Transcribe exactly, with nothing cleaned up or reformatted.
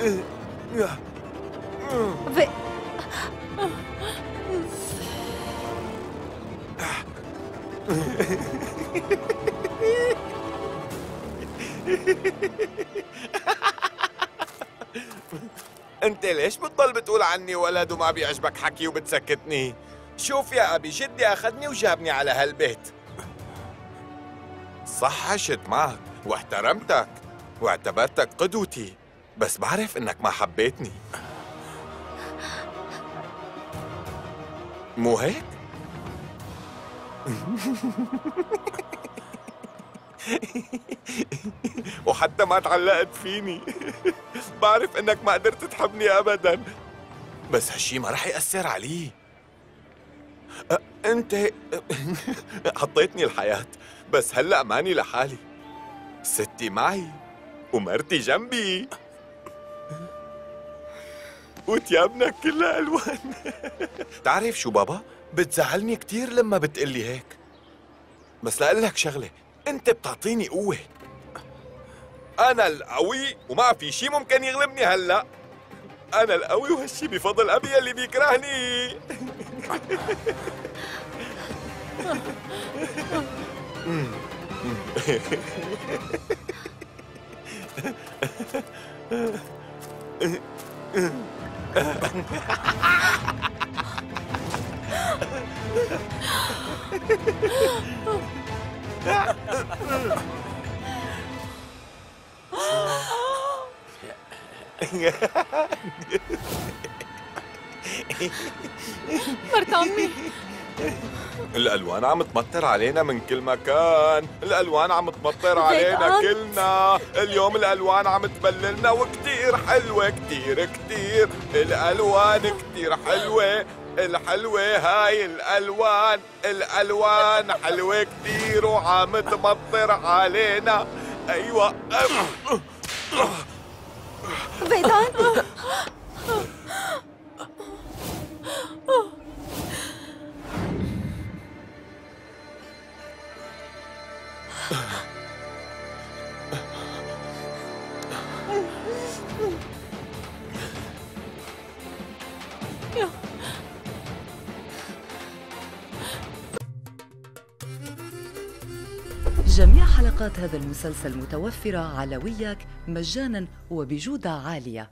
في... انت ليش بتضل بتقول عني ولد وما بيعجبك حكي وبتسكتني؟ شوف يا ابي، جدي اخذني وجابني على هالبيت. صح عشت معك واحترمتك واعتبرتك قدوتي، بس بعرف انك ما حبيتني. مو هيك؟ وحتى ما تعلقت فيني. بعرف انك ما قدرت تحبني ابدا، بس هالشي ما رح يأثر علي. أ- انت حطيتني الحياة، بس هلأ ماني لحالي. ستي معي ومرتي جنبي وتيابنا كلها ألوان. تعرف شو بابا؟ بتزعلني كتير لما بتقلي هيك، بس لأقلك شغلة، انت بتعطيني قوة. أنا القوي وما في شي ممكن يغلبني هلأ. أنا القوي وهالشي بفضل أبي اللي بيكرهني. مرت عمي، الألوان عم تمطر علينا من كل مكان، الألوان عم تمطر علينا كلنا، اليوم الألوان عم تبللنا وكتير حلوة، كتير كتير الألوان كتير حلوة، الحلوة هاي الألوان، الألوان حلوة كتير وعم تمطر علينا. أيوة. فيضان. جميع حلقات هذا المسلسل متوفرة على وياك مجاناً وبجودة عالية.